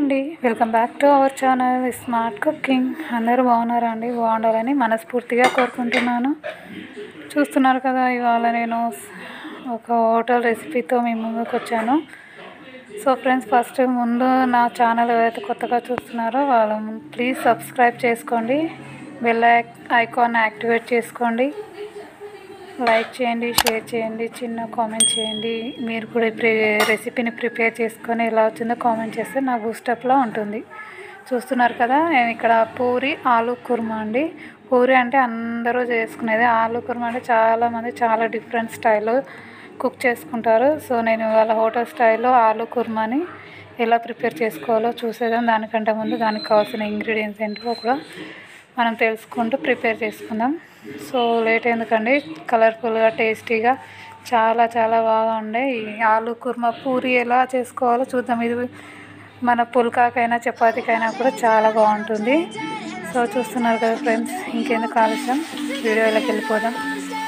అండి, welcome back to our channel smart cooking. అందరూ బాగున్నారా అండి? బాగుండాలని మనస్ఫూర్తిగా కోరుకుంటున్నాను. చూస్తున్నారు కదా, ఇవాళ నేను ఒక హోటల్ రెసిపీతో మీ ముందుకు వచ్చాను. సో ఫ్రెండ్స్, ఫస్ట్ ముందు నా ఛానల్ ఎవరైతే కొత్తగా చూస్తున్నారో వాళ్ళు ప్లీజ్ సబ్స్క్రైబ్ చేసుకోండి, బెల్ ఐకాన్ యాక్టివేట్ చేసుకోండి, లైక్ చేయండి, షేర్ చేయండి, చిన్న కామెంట్ చేయండి. మీరు కూడా రెసిపీని ప్రిపేర్ చేసుకొని ఎలా వచ్చిందో కామెంట్ చేస్తే నాకు బూస్టప్లో ఉంటుంది. చూస్తున్నారు కదా, నేను ఇక్కడ పూరి ఆలు కుర్మా అండి. పూరి అంటే అందరూ చేసుకునేది, ఆలు కుర్మా అంటే చాలామంది చాలా డిఫరెంట్ స్టైల్లో కుక్ చేసుకుంటారు. సో నేను వాళ్ళ హోటల్ స్టైల్లో ఆలు కుర్మాని ఎలా ప్రిపేర్ చేసుకోవాలో చూసేదాం. దానికంటే ముందు దానికి కావాల్సిన ఇంగ్రీడియంట్స్ ఏంటో కూడా మనం తెలుసుకుంటూ ప్రిపేర్ చేసుకుందాం. సో లేట్ ఎందుకండి, కలర్ఫుల్గా టేస్టీగా చాలా చాలా బాగా ఉండే ఈ ఆలు కుర్మా పూరి ఎలా చేసుకోవాలో చూద్దాం. ఇది మన పుల్కాకైనా చపాతీకైనా కూడా చాలా బాగుంటుంది. సో చూస్తున్నారు కదా ఫ్రెండ్స్, ఇంకెందుకు ఆలస్యం, వీడియోలోకి వెళ్ళిపోదాం.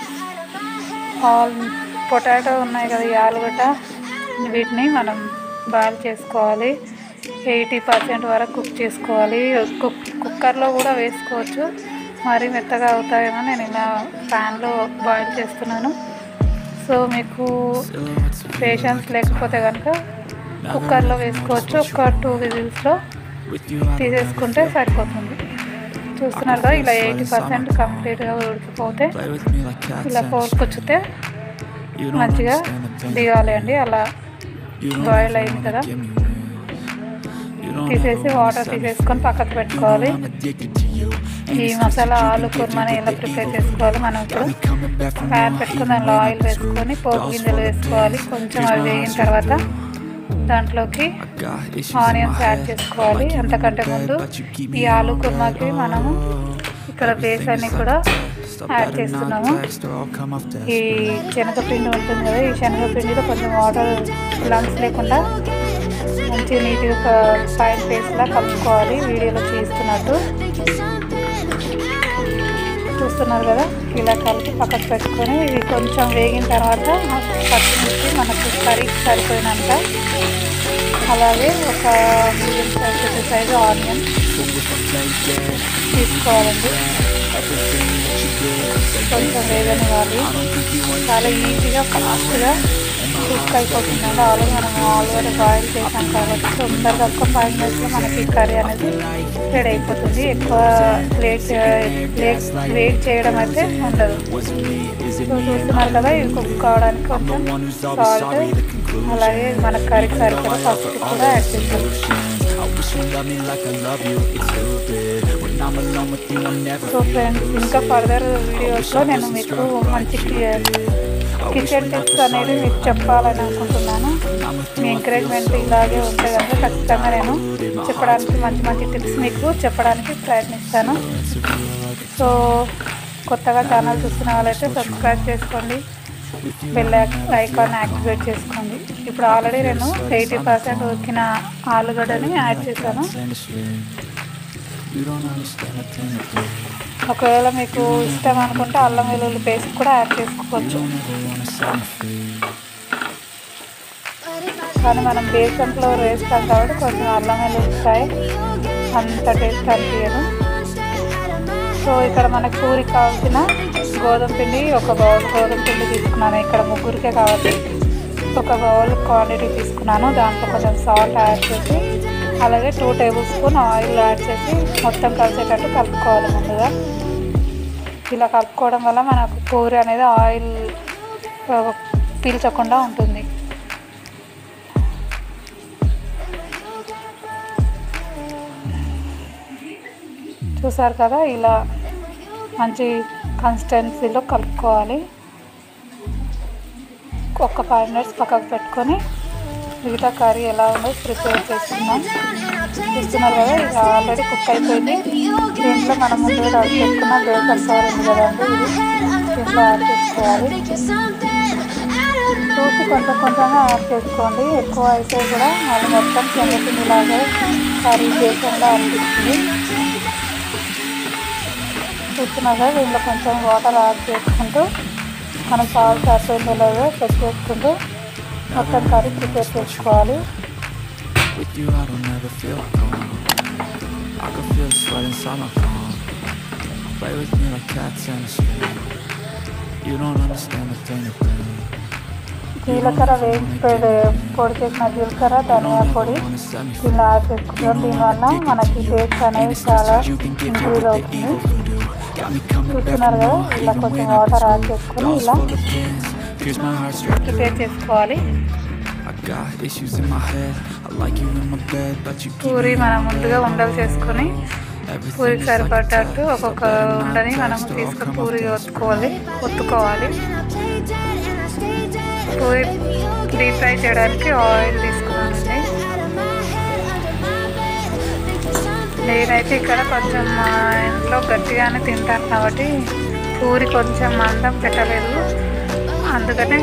పొటాటో ఉన్నాయి కదా, ఈ ఆలుగడ్డ, వీటిని మనం బాయిల్ చేసుకోవాలి. 80% వరకు కుక్ చేసుకోవాలి. కుక్కర్లో కూడా వేసుకోవచ్చు, మరీ మెత్తగా అవుతాయేమో నేను ఇలా ప్యాన్లో బాయిల్ చేస్తున్నాను. సో మీకు పేషెన్స్ లేకపోతే కనుక కుక్కర్లో వేసుకోవచ్చు. ఒక 2 విజిల్స్లో తీసేసుకుంటే సరిపోతుంది. చూస్తున్నారు కదా, ఇలా 80% కంప్లీట్గా ఉడికిపోతే ఇలా పోసుకొచ్చితే మంచిగా దిగాలి అండి. అలా బాయిల్ అయింది కదా, తీసేసి వాటర్ తీసేసుకొని పక్కకు పెట్టుకోవాలి. ఈ మసాలా ఆలు కుర్మాని ఎలా ప్రిపేర్ చేసుకోవాలి, మనం ఇప్పుడు ప్యాన్ పెట్టుకుని దానిలో ఆయిల్ వేసుకొని పోపు గింజలు వేసుకోవాలి. కొంచెం అవి వేగిన తర్వాత దాంట్లోకి ఆనియన్స్ యాడ్ చేసుకోవాలి. అంతకంటే ముందు ఈ ఆలు కుర్మాకి మనము ఇక్కడ బేసన్ని కూడా యాడ్ చేస్తున్నాము. ఈ శనగపిండి ఉంటుంది కదా, ఈ శనగపిండిలో కొంచెం వాటర్ లంగ్స్ లేకుండా మంచి నీట్గా ఫైన్ పేస్ట్లా కలుపుకోవాలి. వీడియోలో చూస్తున్నట్టు చూస్తున్నారు కదా, ఇలా కలిపి పక్కకు పెట్టుకొని ఇవి కొంచెం వేగిన తర్వాత పచ్చిమిర్చి మనకు కర్రీకి సరిపోయినంత, అలాగే ఒక మీడియం సైజు ఆనియన్ తీసుకోవాలండి. కొంచెం వేగనివ్వాలి. చాలా ఈజీగా ఫాస్ట్గా కుక్ అయిపోతుందండి. ఆల్రెడీ బాయిల్ చేసాం కాబట్టి తొందరగా ఒక 5 మినిట్స్లో మనకి కర్రీ అనేది రెడీ అయిపోతుంది. ఎక్కువ వెయిట్ చేయడం అయితే ఉండదు. చూస్తున్నారు కదా, ఇవి కుక్ కావడానికి కొంచెం సాల్ట్, అలాగే మన కర్రీకి సరిపడా పసుపు కూడా యాడ్ చేస్తాం. సో ఫ్రెండ్స్, ఇంకా ఫర్దర్ వీడియోస్లో నేను మీకు మంచి కిచెన్ టిప్స్ అనేది మీకు చెప్పాలని అనుకుంటున్నాను. మీ ఎంకరేజ్మెంట్ ఇలాగే ఉంటే కనుక ఖచ్చితంగా నేను చెప్పడానికి మంచి టిప్స్ మీకు చెప్పడానికి ప్రయత్నిస్తాను. సో కొత్తగా ఛానల్ చూస్తున్న వాళ్ళైతే సబ్స్క్రైబ్ చేసుకోండి, బెల్ ఐకాన్ యాక్టివేట్ చేసుకోండి. ఇప్పుడు ఆల్రెడీ నేను 80% ఉడికిన ఆలుగడ్డని యాడ్ చేశాను. ఒకవేళ మీకు ఇష్టం అనుకుంటే అల్లం వెల్లుల్లి పేస్ట్ కూడా యాడ్ చేసుకోవచ్చు. కానీ మనం బేసన్లో వేస్తాం కాబట్టి కొంచెం అల్లం వెల్లుల్లి ఫ్రై అంత టేస్ట్ అనిపించదు. సో ఇక్కడ మనకు పూరికి కావాల్సిన గోధుమ పిండి, ఒక బౌల్ గోధుమ పిండి తీసుకున్నాను. ఇక్కడ ముగ్గురికే కాబట్టి ఒక బౌల్ క్వాంటిటీ తీసుకున్నాను. దాంట్లో కొంచెం సాల్ట్ యాడ్ చేసి, అలాగే 2 టేబుల్ స్పూన్ ఆయిల్ యాడ్ చేసి మొత్తం కలిసేటట్టు కలుపుకోవాలి. ముందుగా ఇలా కలుపుకోవడం వల్ల మనకు పూరి అనేది ఆయిల్ పీల్చకుండా ఉంటుంది. చూసారు కదా, ఇలా మంచి కన్సిస్టెన్సీలో కలుపుకోవాలి. ఒక 5 మినిట్స్ పక్కకు పెట్టుకొని మిగతా కర్రీ ఎలా ఉందో ప్రిపేర్ చేసుకున్నాం. చూస్తున్నారు కదా, ఇది ఆల్రెడీ కుక్ అయిపోయింది. దీంట్లో మనం ముందుగా కలిపి పెట్టుకున్న బేకర్ ఫ్లోర్ ఉంది కదండి, ఇది దీంట్లో యాడ్ చేసుకోవాలి. చూసి కొంచెంగా యాడ్ చేసుకోండి. ఎక్కువ అయితే కూడా మళ్ళీ మొత్తం శనగపిండిలాగా కర్రీ చేయకుండా అనిపిస్తుంది. చూస్తున్నారు కదా, దీంట్లో కొంచెం వాటర్ యాడ్ చేసుకుంటూ మనం సాల్ట్ సరిపోయిందో లేదో చెక్ చేసుకుంటూ మొత్తం కర్రీ ప్రిపేర్ చేసుకోవాలి. with you I don't ever feel calm. I can feel the sweat inside my palm. Play with me like cats and a string. You don't understand the pain of pain. జీలకర్ర పొడి చేసిన జీలకర్ర ధనియా పొడి దీనిలో add చేసుకుంటాం. దీనివల్ల మనకి taste అనేది చాలా ఇంక్రీజ్ అవుతుంది. చూస్తున్నారు కదా, ఇలా కొంచెం వాటర్ యాడ్ చేసుకుని ఇలా ప్రిపేర్ చేసుకోవాలి. పూరి మనం ముందుగా ఉండలు చేసుకొని పూరికి సరిపడ్డట్టు ఒక్కొక్క ఉండని మనం తీసుకొని పూరి ఒత్తుకోవాలి. పూరి డీప్ ఫ్రై చేయడానికి ఆయిల్ తీసుకున్నానండి. నేనైతే ఇక్కడ కొంచెం మా ఇంట్లో గట్టిగానే తింటాను కాబట్టి పూరి కొంచెం మందం పెట్టలేదు. అందుకనే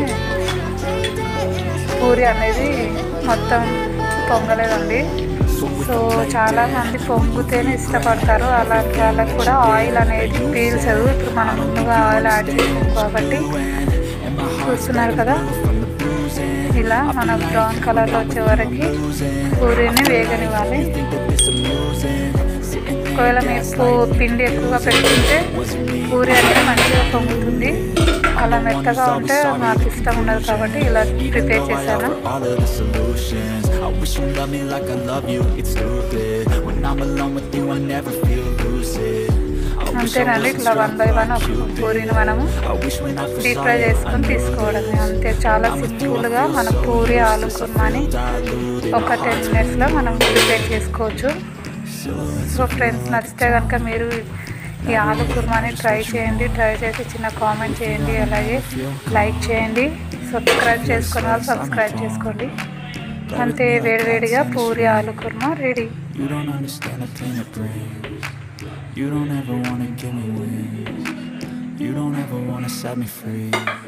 పూరి అనేది మొత్తం పొంగలేదండి. సో చాలామంది పొంగితేనే ఇష్టపడతారు. అలాంటి వాళ్ళకి కూడా ఆయిల్ అనేది పీల్చదు. ఇప్పుడు మనం ముందుగా ఆయిల్ యాడ్ చేసాం కాబట్టి. చూస్తున్నారు కదా, ఇలా మన బ్రౌన్ కలర్లో వచ్చే వరకు పూరీని వేగనివ్వాలి. ఒకవేళ మీరు పిండి ఎక్కువగా పెట్టుకుంటే పూరి అనేది మంచిగా పొంగుతుంది. అలా మెత్తగా ఉంటే నాకు ఇష్టం ఉండదు కాబట్టి ఇలా ప్రిపేర్ చేశాను. అంతేనండి, ఇట్లా 1 బై 1 ఒక పూరీని మనము డీప్ ఫ్రై చేసుకొని తీసుకోవడమే. అంతే, చాలా సింపుల్గా మన పూరి ఆలు కుర్మాని ఒక 10 మినిట్స్లో మనం ప్రిపేర్ చేసుకోవచ్చు. సో ఫ్రెండ్స్, నచ్చితే కనుక మీరు ఈ ఆలు కుర్మాని ట్రై చేయండి. ట్రై చేసి చిన్న కామెంట్ చేయండి, అలాగే లైక్ చేయండి. సబ్స్క్రైబ్ చేసుకున్న వాళ్ళు సబ్స్క్రైబ్ చేసుకోండి. అంతే, వేడివేడిగా puri aloo kurma ready. You don't ever wanna give me wings. You don't ever wanna set me free.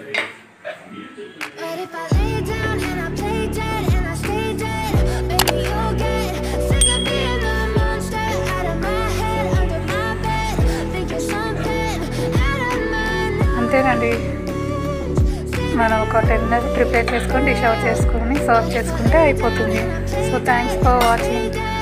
But if I lay down and I play dead and I stay dead, baby you'll get sick of being the monster out of my head, under my bed, thinking something out of my nose. అంతేనండి, మనం ఒక 10 minutes prepare చేసుకొని dish out చేసుకొని serve చేసుకుంటే అయిపోతుంది. So thanks for watching.